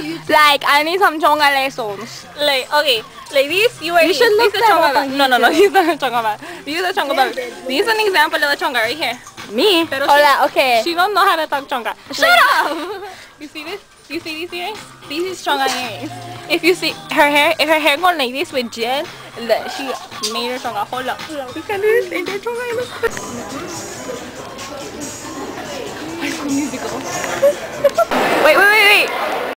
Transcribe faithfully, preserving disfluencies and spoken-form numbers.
Like, I need some chonga lessons. Like, okay, like this, you are You should look this is that chonga up bag. on No, no, no, YouTube. this is not a chonga bag. This is a chonga bag. This is an example of a chonga right here. Me? Pero Hola, she, okay. she don't know how to talk chonga. Shut up! You see this? You see these earrings? These is chonga earrings. If you see her hair, if her hair going like this with Janh, look, she made her chonga. Hold up. Look at this. Ain't that chonga in this? High School Musical. Wait, wait, wait, wait.